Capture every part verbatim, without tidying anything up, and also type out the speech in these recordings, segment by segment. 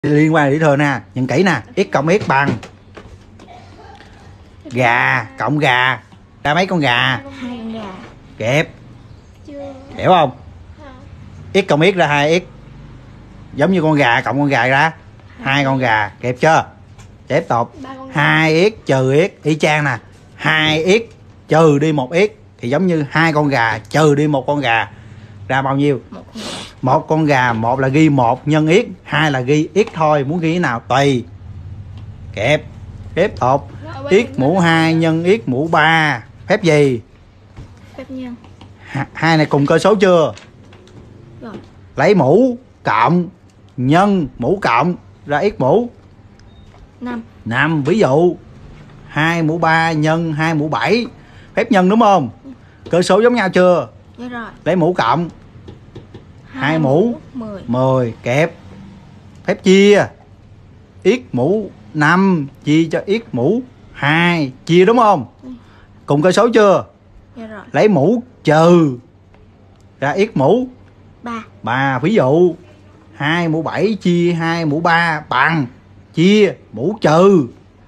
Liên quan đến thừa nè, nhìn kỹ nè, x cộng x bằng gà cộng gà ra mấy con gà? Hai con gà. Kẹp. Hiểu không? X cộng x ra hai x. Giống như con gà cộng con gà ra hai con gà, kẹp chưa? Tiếp tục. hai x trừ x y chang nè. hai x trừ đi một x thì giống như hai con gà trừ đi một con gà ra bao nhiêu? Một con gà, một là ghi một nhân x, hai là ghi x thôi, muốn ghi cái nào tùy. Kẹp. Tiếp tục. X mũ hai nhân x mũ ba phép gì? Phép nhân. Hai này cùng cơ số chưa? Rồi. Lấy mũ cộng nhân mũ cộng ra x mũ năm. năm. Ví dụ hai mũ ba nhân hai mũ bảy phép nhân đúng không? Cơ số giống nhau chưa? Dạ rồi. Lấy mũ cộng hai mũ mười. mười. Kẹp. Phép chia x mũ năm chia cho x mũ hai, chia đúng không? Ừ. Cùng cơ số chưa? Dạ rồi. Lấy mũ trừ ra x mũ ba. ba. Ví dụ hai mũ bảy chia hai mũ ba bằng chia mũ trừ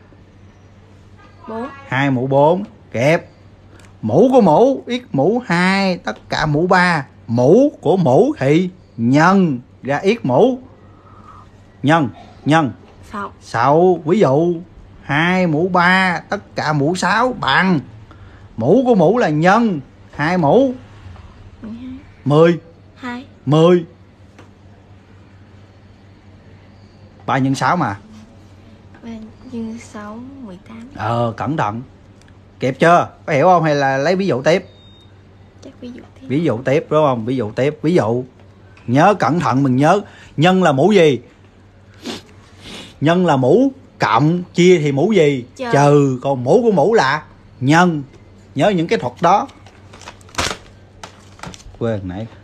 bốn. hai mũ bốn. Kẹp. Mũ của mũ x mũ hai tất cả mũ ba, mũ của mũ thì nhân ra x mũ nhân nhân sáu. sáu. Ví dụ hai mũ ba tất cả mũ sáu bằng mũ của mũ là nhân hai mũ mười. hai. mười. ba nhân sáu mà. ba nhân sáu mười tám. Ờ cẩn thận. Kịp chưa? Có hiểu không hay là lấy ví dụ tiếp? Chắc ví dụ tiếp. Ví dụ tiếp đúng không? Ví dụ tiếp. Ví dụ nhớ cẩn thận, mình nhớ nhân là mũ gì? Nhân là mũ cộng, chia thì mũ gì? Trừ. Trừ. Còn mũ của mũ là nhân. Nhớ những cái thuật đó. Quên nãy